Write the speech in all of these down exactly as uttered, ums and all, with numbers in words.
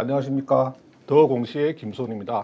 안녕하십니까. 더공시의 김손입니다.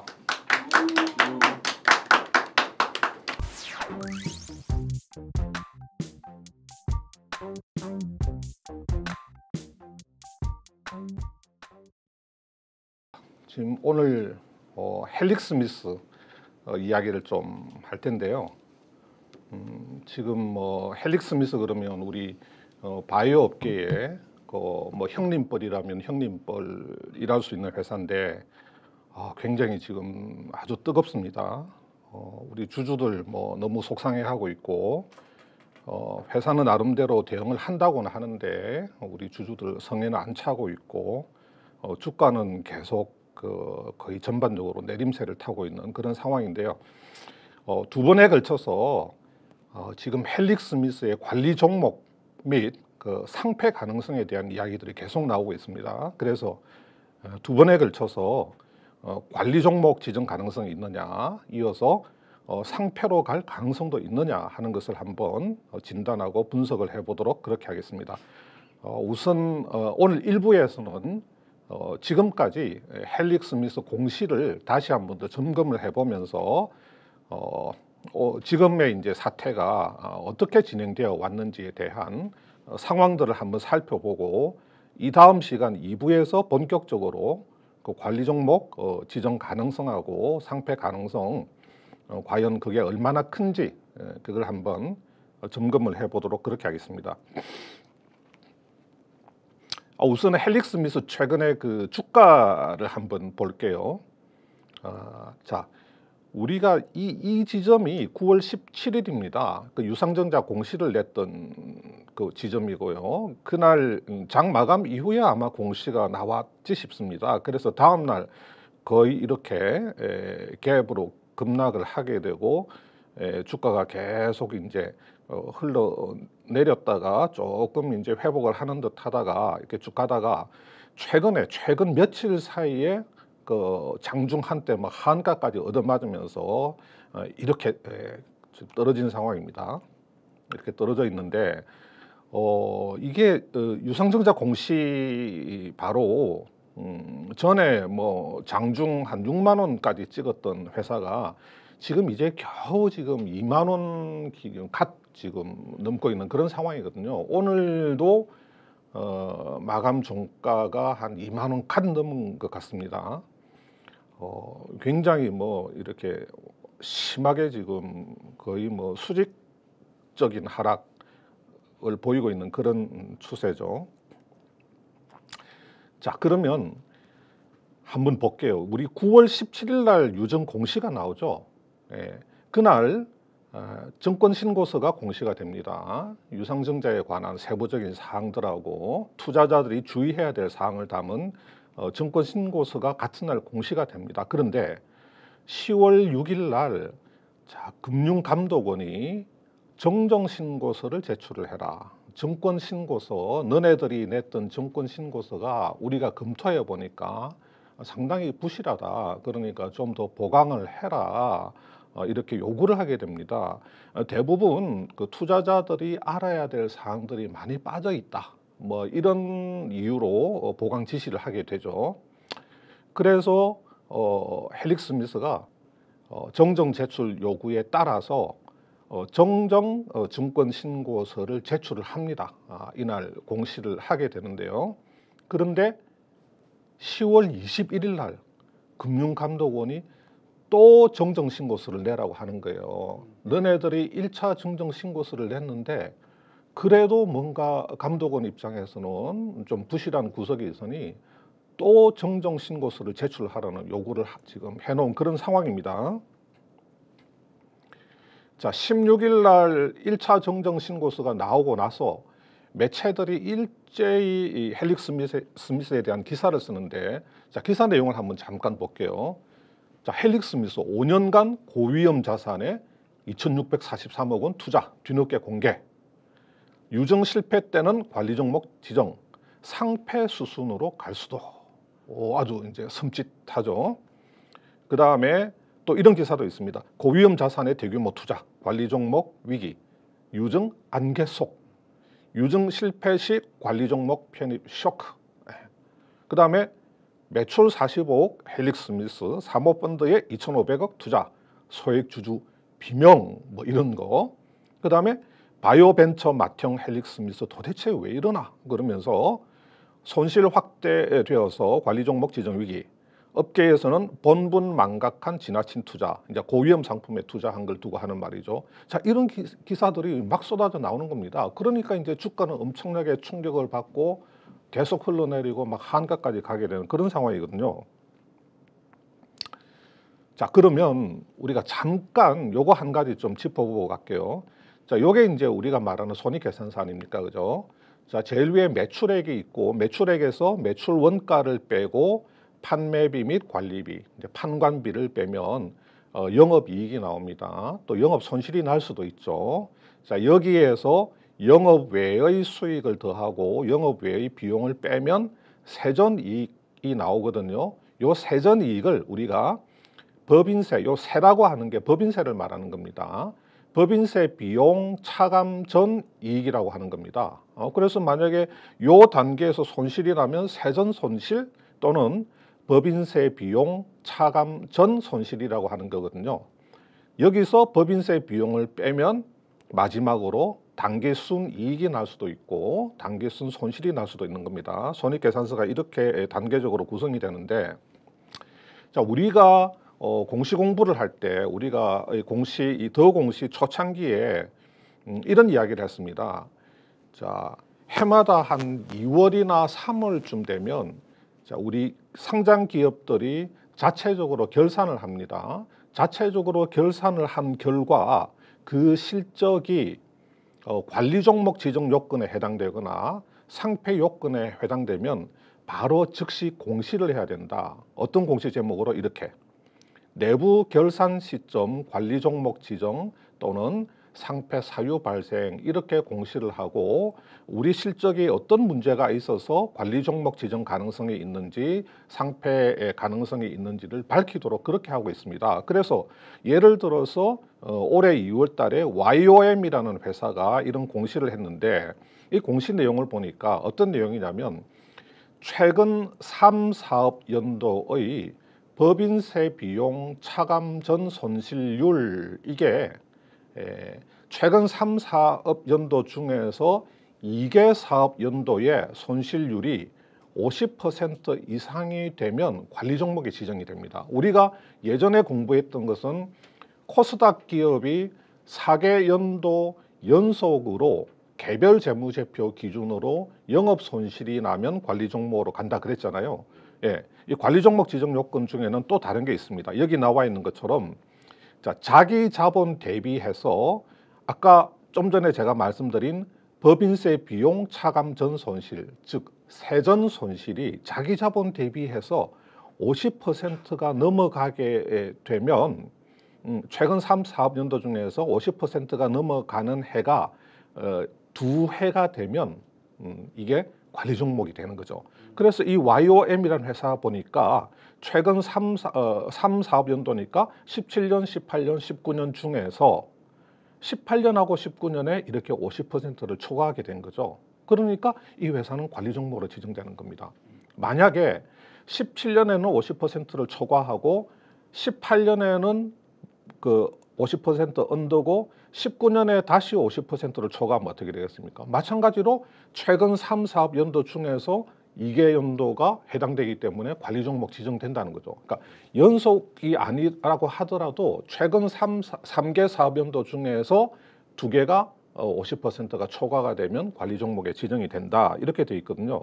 지금 오늘 어, 헬릭 스미스 어, 이야기를 좀 할 텐데요. 음, 지금 뭐 헬릭 스미스 그러면 우리 어, 바이오 업계에 그 뭐 형님뻘이라면 형님뻘이랄 수 있는 회사인데 아, 굉장히 지금 아주 뜨겁습니다. 어, 우리 주주들 뭐 너무 속상해하고 있고 어, 회사는 나름대로 대응을 한다고는 하는데 우리 주주들 성에는 안 차고 있고 어, 주가는 계속 그 거의 전반적으로 내림세를 타고 있는 그런 상황인데요. 어, 두 번에 걸쳐서 어, 지금 헬릭 스미스의 관리 종목 및 그 상패 가능성에 대한 이야기들이 계속 나오고 있습니다. 그래서 어, 두 번에 걸쳐서 어, 관리 종목 지정 가능성이 있느냐, 이어서 어, 상패로 갈 가능성도 있느냐 하는 것을 한번 어, 진단하고 분석을 해보도록 그렇게 하겠습니다. 어, 우선 어, 오늘 일부에서는 어, 지금까지 헬릭 스미스 공시를 다시 한번 더 점검을 해보면서 어, 어, 지금의 이제 사태가 어, 어떻게 진행되어 왔는지에 대한 어, 상황들을 한번 살펴보고 이 다음 시간 이 부에서 본격적으로 그 관리 종목 어, 지정 가능성하고 상패 가능성 어, 과연 그게 얼마나 큰지 에, 그걸 한번 어, 점검을 해보도록 그렇게 하겠습니다. 어, 우선 헬릭 스미스 최근에 그 주가를 한번 볼게요. 어, 자. 우리가 이, 이 지점이 구월 십칠일입니다. 그 유상증자 공시를 냈던 그 지점이고요. 그날 장 마감 이후에 아마 공시가 나왔지 싶습니다. 그래서 다음날 거의 이렇게 에, 갭으로 급락을 하게 되고 에, 주가가 계속 이제 어, 흘러 내렸다가 조금 이제 회복을 하는 듯 하다가 이렇게 쭉 가다가 최근에 최근 며칠 사이에 그 장중 한때 막 한가까지 얻어맞으면서 어, 이렇게 에, 떨어진 상황입니다. 이렇게 떨어져 있는데 어, 이게 어, 유상증자 공시 바로 음, 전에 뭐 장중 한 육만 원까지 찍었던 회사가 지금 이제 겨우 지금 이만 원 기준 갓 지금 넘고 있는 그런 상황이거든요. 오늘도 어, 마감 종가가 한 이만 원 갓 넘은 것 같습니다. 어, 굉장히 뭐 이렇게 심하게 지금 거의 뭐 수직적인 하락을 보이고 있는 그런 추세죠. 자, 그러면 한번 볼게요. 우리 구월 십칠일 날 유정 공시가 나오죠. 예, 그날 어, 증권신고서가 공시가 됩니다. 유상증자에 관한 세부적인 사항들하고 투자자들이 주의해야 될 사항을 담은 어, 증권신고서가 같은 날 공시가 됩니다. 그런데 시월 육일 날 자, 금융감독원이 정정신고서를 제출을 해라. 증권신고서, 너네들이 냈던 증권신고서가 우리가 검토해 보니까 상당히 부실하다. 그러니까 좀 더 보강을 해라. 이렇게 요구를 하게 됩니다. 대부분 그 투자자들이 알아야 될 사항들이 많이 빠져 있다. 뭐 이런 이유로 보강 지시를 하게 되죠. 그래서 어, 헬릭 스미스가 어, 정정 제출 요구에 따라서 어, 정정 어, 증권 신고서를 제출을 합니다. 아, 이날 공시를 하게 되는데요. 그런데 시월 이십일일 날 금융감독원이 또 정정 신고서를 내라고 하는 거예요. 너네들이 일 차 정정 신고서를 냈는데 그래도 뭔가 감독원 입장에서는 좀 부실한 구석이 있으니 또 정정 신고서를 제출하라는 요구를 지금 해놓은 그런 상황입니다. 자, 십육일 날 일 차 정정 신고서가 나오고 나서 매체들이 일제히 헬릭 스미스, 스미스에 대한 기사를 쓰는데, 자, 기사 내용을 한번 잠깐 볼게요. 자, 헬릭 스미스 오 년간 고위험 자산에 이천육백사십삼억 원 투자 뒤늦게 공개. 유정 실패 때는 관리 종목 지정 상패 수순으로 갈 수도. 오, 아주 이제 섬찟하죠. 그 다음에 또 이런 기사도 있습니다. 고위험 자산의 대규모 투자, 관리 종목 위기, 유증 안개 속, 유증 실패 시 관리 종목 편입 쇼크. 그 다음에 매출 사십오억 헬릭스미스 사모펀드에 이천오백억 투자, 소액주주 비명 뭐 이런 거. 그 다음에 바이오벤처 맏형 헬릭스미스 도대체 왜 이러나 그러면서 손실 확대되어서 관리 종목 지정 위기, 업계에서는 본분 망각한 지나친 투자, 이제 고위험 상품에 투자한 걸 두고 하는 말이죠. 자, 이런 기, 기사들이 막 쏟아져 나오는 겁니다. 그러니까 이제 주가는 엄청나게 충격을 받고 계속 흘러내리고 막 한가까지 가게 되는 그런 상황이거든요. 자, 그러면 우리가 잠깐 요거 한 가지 좀 짚어보고 갈게요. 자, 요게 이제 우리가 말하는 손익계산서 아닙니까? 그죠? 자, 제일 위에 매출액이 있고 매출액에서 매출 원가를 빼고 판매비 및 관리비, 이제 판관비를 빼면 어, 영업이익이 나옵니다. 또 영업 손실이 날 수도 있죠. 자, 여기에서 영업 외의 수익을 더하고 영업 외의 비용을 빼면 세전이익이 나오거든요. 요 세전이익을 우리가 법인세, 요 세라고 하는 게 법인세를 말하는 겁니다. 법인세 비용 차감 전 이익이라고 하는 겁니다. 어, 그래서 만약에 요 단계에서 손실이 나면 세전 손실 또는 법인세 비용 차감 전 손실이라고 하는 거거든요. 여기서 법인세 비용을 빼면 마지막으로 단기순 이익이 날 수도 있고 단기순 손실이 날 수도 있는 겁니다. 손익계산서가 이렇게 단계적으로 구성이 되는데, 자, 우리가 어, 공시 공부를 할 때 우리가 공시 이 더 공시 초창기에 음, 이런 이야기를 했습니다. 자, 해마다 한 이월이나 삼월쯤 되면 자, 우리 상장 기업들이 자체적으로 결산을 합니다. 자체적으로 결산을 한 결과 그 실적이 어, 관리 종목 지정 요건에 해당되거나 상패 요건에 해당되면 바로 즉시 공시를 해야 된다. 어떤 공시 제목으로 이렇게 내부 결산 시점 관리 종목 지정 또는 상패 사유 발생 이렇게 공시를 하고 우리 실적이 어떤 문제가 있어서 관리 종목 지정 가능성이 있는지 상패의 가능성이 있는지를 밝히도록 그렇게 하고 있습니다. 그래서 예를 들어서 어, 올해 이월 달에 와이오엠이라는 회사가 이런 공시를 했는데 이 공시 내용을 보니까 어떤 내용이냐면 최근 삼, 사업 연도의 법인세 비용 차감 전 손실률 이게 에, 최근 삼, 사업 연도 중에서 이 개 사업 연도의 손실률이 오십 퍼센트 이상이 되면 관리 종목이 지정이 됩니다. 우리가 예전에 공부했던 것은 코스닥 기업이 사 개 연도 연속으로 개별 재무제표 기준으로 영업 손실이 나면 관리 종목으로 간다 그랬잖아요. 예, 이 관리 종목 지정 요건 중에는 또 다른 게 있습니다. 여기 나와 있는 것처럼 자, 자기 자본 대비해서 아까 좀 전에 제가 말씀드린 법인세 비용 차감 전 손실, 즉 세전 손실이 자기 자본 대비해서 오십 퍼센트가 넘어가게 되면 음, 최근 삼, 사업 연도 중에서 오십 퍼센트가 넘어가는 해가 어, 두 해가 되면 음, 이게 관리 종목이 되는 거죠. 그래서 이 와이오엠이라는 회사 보니까 최근 삼, 어, 삼, 사업 연도니까 십칠 년, 십팔 년, 십구 년 중에서 십팔 년하고 십구 년에 이렇게 오십 퍼센트를 초과하게 된 거죠. 그러니까 이 회사는 관리 종목으로 지정되는 겁니다. 만약에 십칠 년에는 오십 퍼센트를 초과하고 십팔 년에는 그 오십 퍼센트 언더고 십구 년에 다시 오십 퍼센트를 초과하면 어떻게 되겠습니까? 마찬가지로 최근 삼, 사업 연도 중에서 이 개 연도가 해당되기 때문에 관리 종목 지정된다는 거죠. 그러니까 연속이 아니라고 하더라도 최근 삼, 삼 개 사업 연도 중에서 두 개가 오십 퍼센트가 초과가 되면 관리 종목에 지정이 된다. 이렇게 돼 있거든요.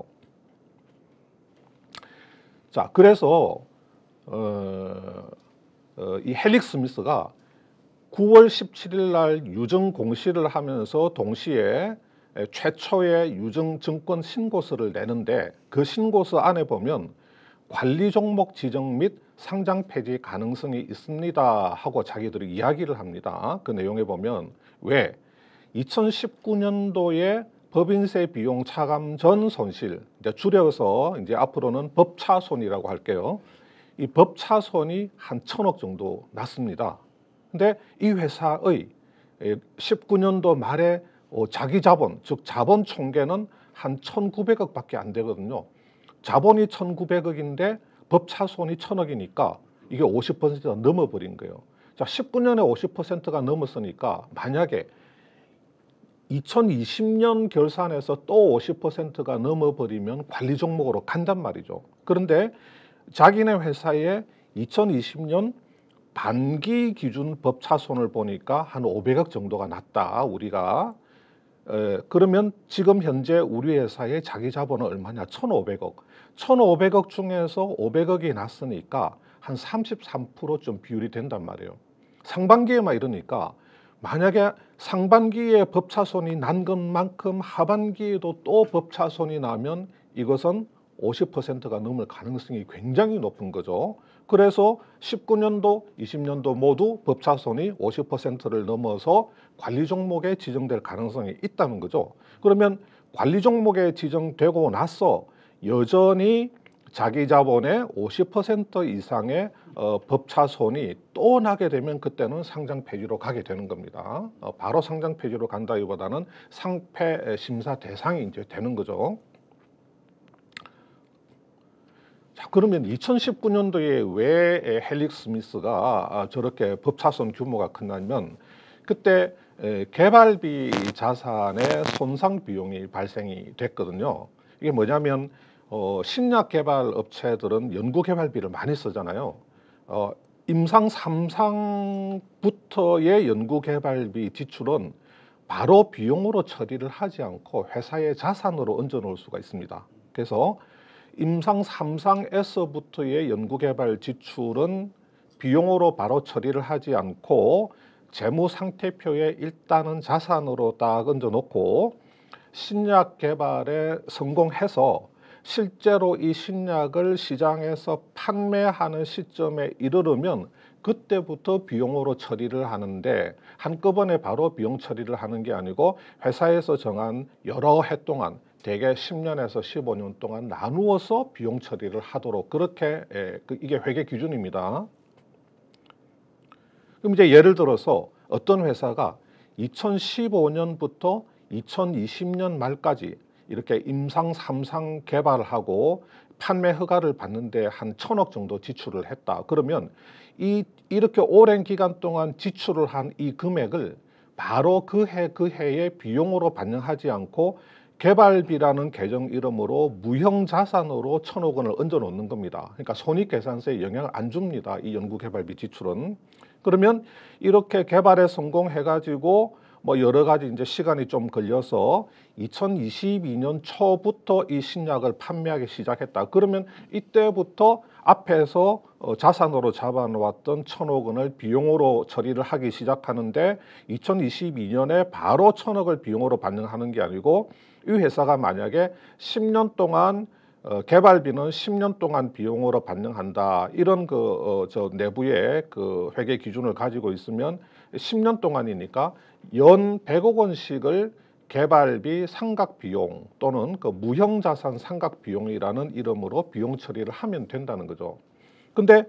자, 그래서 어, 어, 이 헬릭스미스가 구월 십칠일 날 유증 공시를 하면서 동시에 최초의 유증 증권 신고서를 내는데 그 신고서 안에 보면 관리 종목 지정 및 상장 폐지 가능성이 있습니다 하고 자기들이 이야기를 합니다. 그 내용에 보면 왜 이천십구 년도에 법인세 비용 차감 전 손실, 이제 줄여서 이제 앞으로는 법차손이라고 할게요. 이 법차손이 한 천억 정도 났습니다. 근데 이 회사의 십구 년도 말에 자기 자본, 즉 자본 총계는 한 천구백억 밖에 안 되거든요. 자본이 천구백억인데 법차손이 천억이니까 이게 오십 퍼센트가 넘어버린 거예요. 자, 십구 년에 오십 퍼센트가 넘었으니까 만약에 이천이십 년 결산에서 또 오십 퍼센트가 넘어버리면 관리 종목으로 간단 말이죠. 그런데 자기네 회사에 이천이십 년 반기 기준 법차손을 보니까 한 오백억 정도가 났다, 우리가. 에, 그러면 지금 현재 우리 회사의 자기 자본은 얼마냐? 천오백억. 천오백억 중에서 오백억이 났으니까 한 삼십삼 퍼센트 좀 비율이 된단 말이에요. 상반기에만 이러니까 만약에 상반기에 법차손이 난 것만큼 하반기에도 또 법차손이 나면 이것은 오십 퍼센트가 넘을 가능성이 굉장히 높은 거죠. 그래서 십구 년도, 이십 년도 모두 법차손이 오십 퍼센트를 넘어서 관리 종목에 지정될 가능성이 있다는 거죠. 그러면 관리 종목에 지정되고 나서 여전히 자기 자본의 오십 퍼센트 이상의 어, 법차손이 또 나게 되면 그때는 상장 폐지로 가게 되는 겁니다. 어, 바로 상장 폐지로 간다기보다는 상폐 심사 대상이 이제 되는 거죠. 자, 그러면 이천십구 년도에 왜 헬릭스미스가 저렇게 법차손 규모가 크냐면 그때 개발비 자산의 손상 비용이 발생이 됐거든요. 이게 뭐냐면 어, 신약 개발 업체들은 연구 개발비를 많이 쓰잖아요. 어, 임상 삼 상부터의 연구 개발비 지출은 바로 비용으로 처리를 하지 않고 회사의 자산으로 얹어 놓을 수가 있습니다. 그래서 임상 삼 상에서부터의 연구 개발 지출은 비용으로 바로 처리를 하지 않고 재무 상태표에 일단은 자산으로 딱 얹어 놓고 신약 개발에 성공해서 실제로 이 신약을 시장에서 판매하는 시점에 이르르면 그때부터 비용으로 처리를 하는데 한꺼번에 바로 비용 처리를 하는 게 아니고 회사에서 정한 여러 해 동안 대개 십 년에서 십오 년 동안 나누어서 비용 처리를 하도록 그렇게 예, 이게 회계 기준입니다. 그럼 이제 예를 들어서 어떤 회사가 이천십오 년부터 이천이십 년 말까지 이렇게 임상 삼 상 개발을 하고 판매 허가를 받는데 한 천억 정도 지출을 했다. 그러면 이 이렇게 오랜 기간 동안 지출을 한 이 금액을 바로 그 해 그 해의 비용으로 반영하지 않고 개발비라는 계정 이름으로 무형 자산으로 천억 원을 얹어 놓는 겁니다. 그러니까 손익계산서에 영향을 안 줍니다. 이 연구개발비 지출은. 그러면 이렇게 개발에 성공해가지고 뭐 여러 가지 이제 시간이 좀 걸려서 이천이십이 년 초부터 이 신약을 판매하기 시작했다. 그러면 이때부터 앞에서 자산으로 잡아놓았던 천억 원을 비용으로 처리를 하기 시작하는데 이천이십이 년에 바로 천억을 비용으로 반영하는 게 아니고 이 회사가 만약에 십 년 동안 어, 개발비는 십 년 동안 비용으로 반영한다. 이런 그, 어, 저 내부의 그 회계 기준을 가지고 있으면 십 년 동안이니까 연 백억 원씩을 개발비 상각 비용 또는 그 무형자산 상각 비용이라는 이름으로 비용 처리를 하면 된다는 거죠. 근데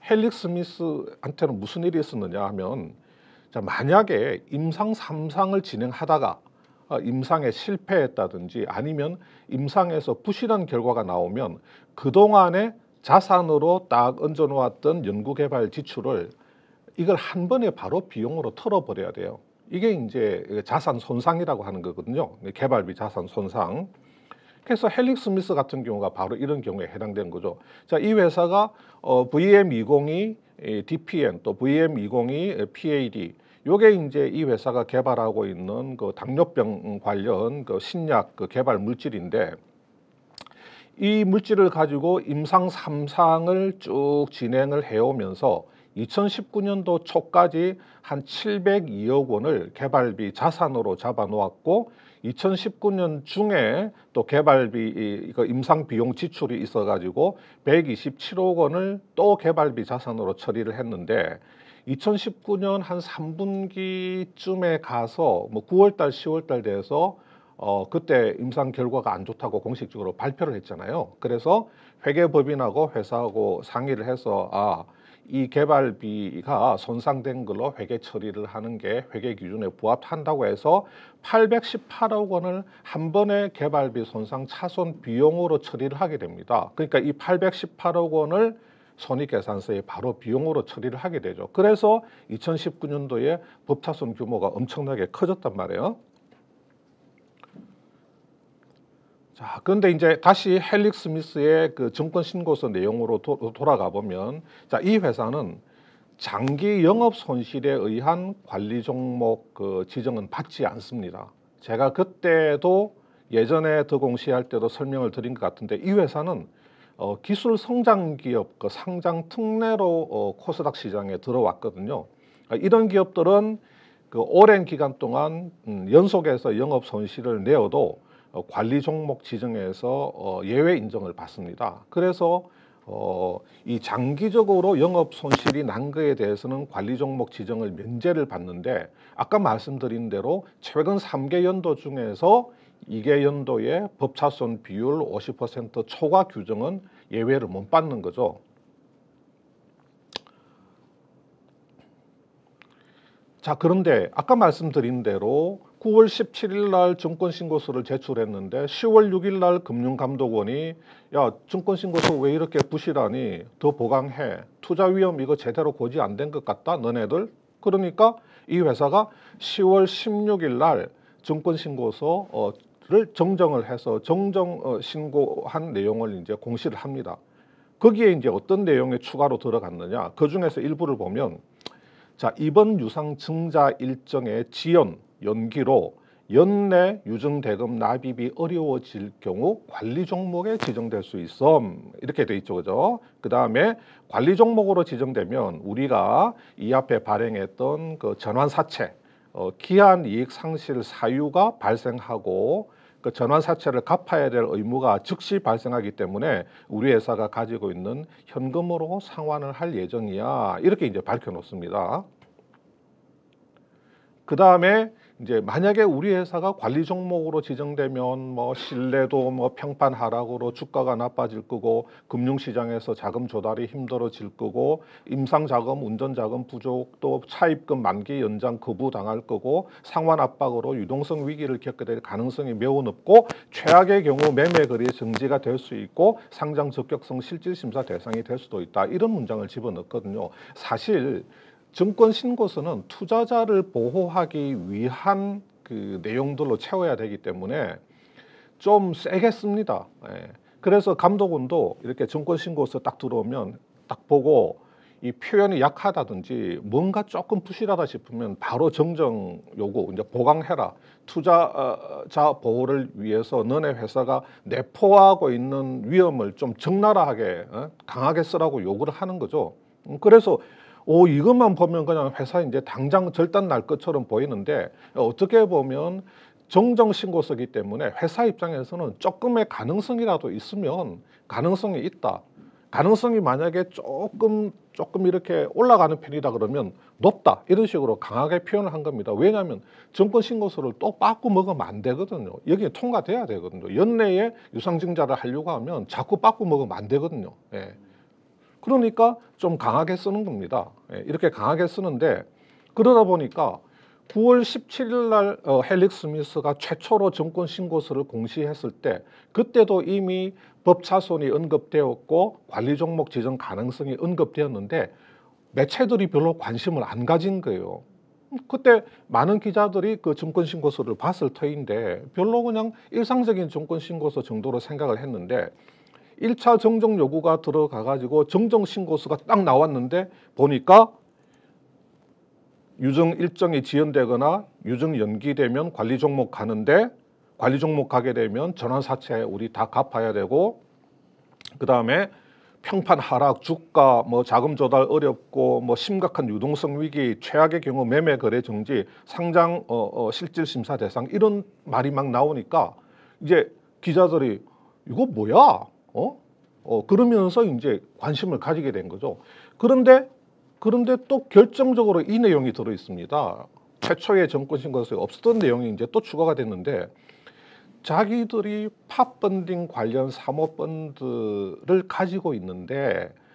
헬릭스미스한테는 무슨 일이 있었느냐 하면 자, 만약에 임상 삼 상을 진행하다가 임상에 실패했다든지 아니면 임상에서 부실한 결과가 나오면 그동안에 자산으로 딱 얹어 놓았던 연구개발 지출을 이걸 한 번에 바로 비용으로 털어버려야 돼요. 이게 이제 자산 손상이라고 하는 거거든요. 개발비 자산 손상. 그래서 헬릭스미스 같은 경우가 바로 이런 경우에 해당되는 거죠. 자, 이 회사가 어, 브이엠 이십이 디피엔 또 브이엠 이십이 피에이디 요게 이제 이 회사가 개발하고 있는 그 당뇨병 관련 그 신약 그 개발 물질인데 이 물질을 가지고 임상 삼 상을 쭉 진행을 해오면서 이천십구 년도 초까지 한 칠백이억 원을 개발비 자산으로 잡아놓았고 이천십구 년 중에 또 개발비 임상 비용 지출이 있어가지고 백이십칠억 원을 또 개발비 자산으로 처리를 했는데 이천십구 년 한 삼 분기쯤에 가서 뭐 구월달, 시월달 돼서 어 그때 임상 결과가 안 좋다고 공식적으로 발표를 했잖아요. 그래서 회계법인하고 회사하고 상의를 해서 아 이 개발비가 손상된 걸로 회계 처리를 하는 게 회계 기준에 부합한다고 해서 팔백십팔억 원을 한 번에 개발비 손상 차손 비용으로 처리를 하게 됩니다. 그러니까 이 팔백십팔억 원을 손익계산서에 바로 비용으로 처리를 하게 되죠. 그래서 이천십구 년도에 법차손 규모가 엄청나게 커졌단 말이에요. 자, 그런데 이제 다시 헬릭 스미스의 그 증권 신고서 내용으로 도, 돌아가 보면, 자, 이 회사는 장기 영업 손실에 의한 관리 종목 그 지정은 받지 않습니다. 제가 그때도 예전에 더 공시할 때도 설명을 드린 것 같은데, 이 회사는 어, 기술 성장 기업 그 상장 특례로 어, 코스닥 시장에 들어왔거든요. 이런 기업들은 그 오랜 기간 동안 음, 연속해서 영업 손실을 내어도 어, 관리 종목 지정에서 어, 예외 인정을 받습니다. 그래서 어, 이 장기적으로 영업 손실이 난 거에 대해서는 관리 종목 지정을 면제를 받는데, 아까 말씀드린 대로 최근 삼 개 연도 중에서 이 개 연도의 법차손 비율 오십 퍼센트 초과 규정은 예외를 못 받는 거죠. 자, 그런데 아까 말씀드린 대로 구월 십칠일 날 증권신고서를 제출했는데 시월 육일 날 금융감독원이 야, 증권신고서 왜 이렇게 부실하니? 더 보강해. 투자위험 이거 제대로 고지 안 된 것 같다 너네들. 그러니까 이 회사가 시월 십육일 날 증권신고서를 정정을 해서 정정 어, 신고한 내용을 이제 공시를 합니다. 거기에 이제 어떤 내용이 추가로 들어갔느냐? 그 중에서 일부를 보면, 자, 이번 유상 증자 일정의 지연, 연기로 연내 유증 대금 납입이 어려워질 경우 관리 종목에 지정될 수 있어. 이렇게 돼 있죠, 그죠? 그 다음에 관리 종목으로 지정되면 우리가 이 앞에 발행했던 그 전환사채, 어, 기한 이익 상실 사유가 발생하고 그 전환사채를 갚아야 될 의무가 즉시 발생하기 때문에 우리 회사가 가지고 있는 현금으로 상환을 할 예정이야. 이렇게 이제 밝혀놓습니다. 그 다음에 이제 만약에 우리 회사가 관리 종목으로 지정되면 뭐 신뢰도 뭐 평판 하락으로 주가가 나빠질 거고, 금융시장에서 자금 조달이 힘들어질 거고, 임상자금, 운전자금 부족, 또 차입금 만기 연장 거부당할 거고, 상환 압박으로 유동성 위기를 겪게 될 가능성이 매우 높고, 최악의 경우 매매 거래 정지가 될 수 있고 상장 적격성 실질심사 대상이 될 수도 있다. 이런 문장을 집어넣거든요. 사실 증권 신고서는 투자자를 보호하기 위한 그 내용들로 채워야 되기 때문에 좀 세게 씁니다. 예. 그래서 감독원도 이렇게 증권 신고서 딱 들어오면 딱 보고 이 표현이 약하다든지 뭔가 조금 부실하다 싶으면 바로 정정 요구, 이제 보강해라. 투자자 보호를 위해서 너네 회사가 내포하고 있는 위험을 좀 적나라하게 어? 강하게 쓰라고 요구를 하는 거죠. 그래서 오, 이것만 보면 그냥 회사 이제 당장 절단 날 것처럼 보이는데, 어떻게 보면 정정 신고서기 때문에 회사 입장에서는 조금의 가능성이라도 있으면 가능성이 있다. 가능성이 만약에 조금 조금 이렇게 올라가는 편이다 그러면 높다. 이런 식으로 강하게 표현을 한 겁니다. 왜냐하면 정권 신고서를 또 빠꾸 먹으면 안 되거든요. 여기에 통과돼야 되거든요. 연내에 유상증자를 하려고 하면 자꾸 빠꾸 먹으면 안 되거든요. 예. 그러니까 좀 강하게 쓰는 겁니다. 이렇게 강하게 쓰는데, 그러다 보니까 구월 십칠일 날 어, 헬릭 스미스가 최초로 증권 신고서를 공시했을 때 그때도 이미 법차손이 언급되었고 관리 종목 지정 가능성이 언급되었는데 매체들이 별로 관심을 안 가진 거예요. 그때 많은 기자들이 그 증권 신고서를 봤을 터인데 별로 그냥 일상적인 증권 신고서 정도로 생각을 했는데, 일 차 정정 요구가 들어가 가지고 정정 신고서가 딱 나왔는데 보니까 유증 일정이 지연되거나 유증 연기되면 관리 종목 가는데, 관리 종목 가게 되면 전환사채 우리 다 갚아야 되고, 그 다음에 평판 하락, 주가, 뭐 자금 조달 어렵고, 뭐 심각한 유동성 위기, 최악의 경우 매매 거래 정지, 상장 어, 어, 실질 심사 대상, 이런 말이 막 나오니까 이제 기자들이 이거 뭐야? 어? 어, 그러면서 이제 관심을 가지게 된 거죠. 그런데, 그런데 또 결정적으로 이 내용이 들어 있습니다. 최초의 정권 신고서에 없었던 내용이 이제 또 추가가 됐는데, 자기들이 팝펀딩 관련 사모펀드를 가지고 있는데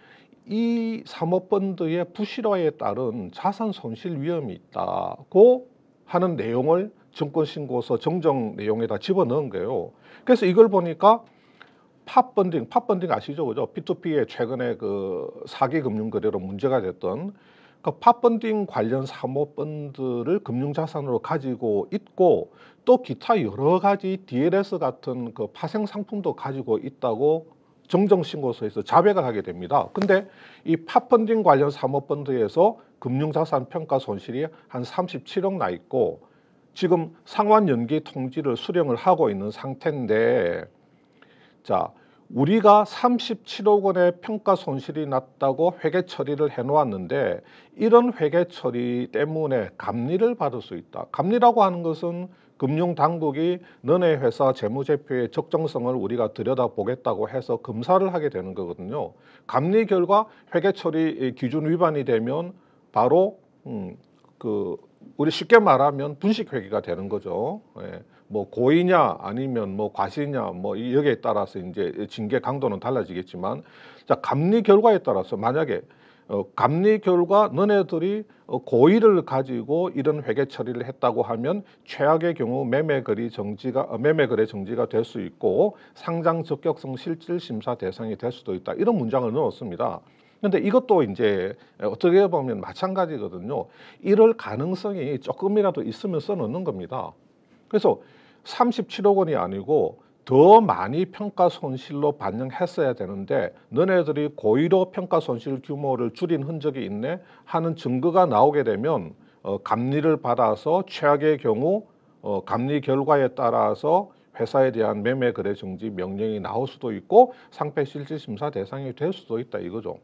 이 사모펀드의 부실화에 따른 자산 손실 위험이 있다고 하는 내용을 증권신고서 정정 내용에다 집어넣은 거예요. 그래서 이걸 보니까 팝펀딩, 팝펀딩 아시죠? 그죠? 피투피의 최근에 그 사기 금융 거래로 문제가 됐던 그 팝펀딩 관련 사모펀드를 금융자산으로 가지고 있고 또 기타 여러 가지 디엘에스 같은 그 파생 상품도 가지고 있다고 정정신고서에서 자백을 하게 됩니다. 근데 이 팝펀딩 관련 사모펀드에서 금융자산 평가 손실이 한 삼십칠억 나 있고 지금 상환연기 통지를 수령을 하고 있는 상태인데, 자, 우리가 삼십칠억 원의 평가 손실이 났다고 회계 처리를 해놓았는데 이런 회계 처리 때문에 감리를 받을 수 있다. 감리라고 하는 것은 금융당국이 너네 회사 재무제표의 적정성을 우리가 들여다보겠다고 해서 검사를 하게 되는 거거든요. 감리 결과 회계 처리 기준 위반이 되면 바로 음, 그 우리 쉽게 말하면 분식회계가 되는 거죠. 예. 뭐 고의냐 아니면 뭐 과실이냐 뭐 여기에 따라서 이제 징계 강도는 달라지겠지만, 자, 감리 결과에 따라서 만약에 어, 감리 결과 너네들이 어, 고의를 가지고 이런 회계 처리를 했다고 하면 최악의 경우 매매거래 정지가 어, 매매거래 정지가 될 수 있고 상장 적격성 실질 심사 대상이 될 수도 있다. 이런 문장을 넣었습니다. 근데 이것도 이제 어떻게 보면 마찬가지거든요. 이럴 가능성이 조금이라도 있으면 써놓는 겁니다. 그래서 삼십칠억 원이 아니고 더 많이 평가 손실로 반영했어야 되는데 너네들이 고의로 평가 손실 규모를 줄인 흔적이 있네 하는 증거가 나오게 되면 어, 감리를 받아서 최악의 경우 어, 감리 결과에 따라서 회사에 대한 매매 거래 정지 명령이 나올 수도 있고 상패 실질 심사 대상이 될 수도 있다 이거죠.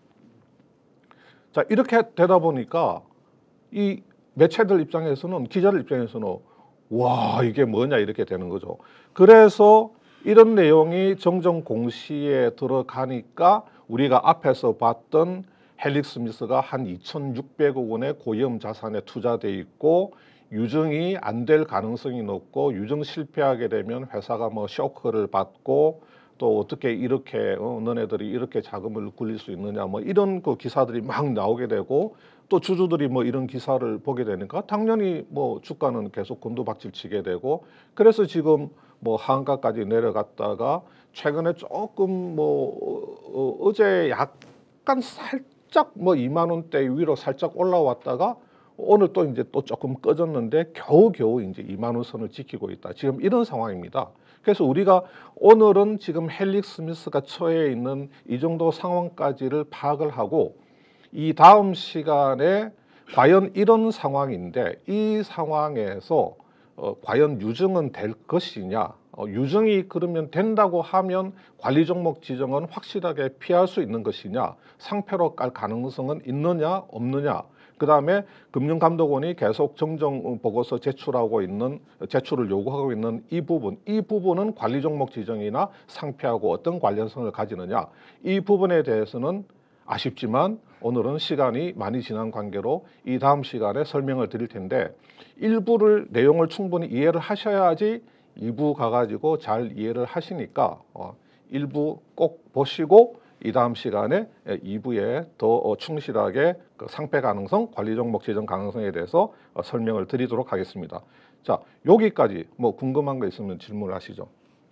자, 이렇게 되다 보니까 이 매체들 입장에서는, 기자들 입장에서는 와, 이게 뭐냐 이렇게 되는 거죠. 그래서 이런 내용이 정정 공시에 들어가니까 우리가 앞에서 봤던 헬릭스미스가 한 이천육백억 원의 고위험 자산에 투자돼 있고 유증이 안 될 가능성이 높고 유증 실패하게 되면 회사가 뭐 쇼크를 받고 또 어떻게 이렇게 어, 너네들이 이렇게 자금을 굴릴 수 있느냐 뭐 이런 그 기사들이 막 나오게 되고 또 주주들이 뭐 이런 기사를 보게 되니까 당연히 뭐 주가는 계속 곤두박질 치게 되고, 그래서 지금 뭐 하한가까지 내려갔다가 최근에 조금 뭐 어, 어제 약간 살짝 뭐 이만 원대 위로 살짝 올라왔다가 오늘 또 이제 또 조금 꺼졌는데 겨우겨우 이제 이만 원 선을 지키고 있다. 지금 이런 상황입니다. 그래서 우리가 오늘은 지금 헬릭스미스가 처해 있는 이 정도 상황까지를 파악을 하고 이 다음 시간에 과연 이런 상황인데 이 상황에서 어, 과연 유증은 될 것이냐, 어, 유증이 그러면 된다고 하면 관리 종목 지정은 확실하게 피할 수 있는 것이냐, 상패로 깔 가능성은 있느냐 없느냐, 그 다음에 금융감독원이 계속 정정 보고서 제출하고 있는, 제출을 요구하고 있는 이 부분, 이 부분은 관리 종목 지정이나 상패하고 어떤 관련성을 가지느냐, 이 부분에 대해서는 아쉽지만 오늘은 시간이 많이 지난 관계로 이 다음 시간에 설명을 드릴 텐데 일부를 내용을 충분히 이해를 하셔야지 이 부 가가지고 잘 이해를 하시니까 어, 일부 꼭 보시고 이 다음 시간에 이 부에 더 충실하게 그 상패 가능성, 관리 종목 지정 가능성에 대해서 설명을 드리도록 하겠습니다. 자, 여기까지 뭐 궁금한 거 있으면 질문을 하시죠.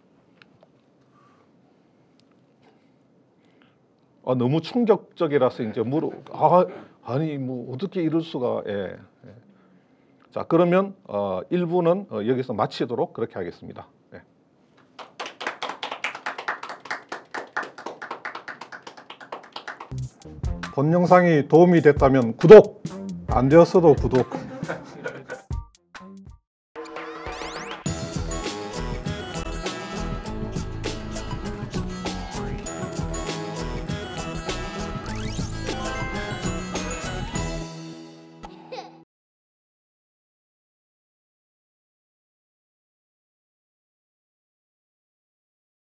아, 너무 충격적이라서 이제 물어 아, 아니 뭐 어떻게 이럴 수가. 예, 예. 자, 그러면 어, 일 부는 어, 여기서 마치도록 그렇게 하겠습니다. 예. 본 영상이 도움이 됐다면 구독, 안 되었어도 구독.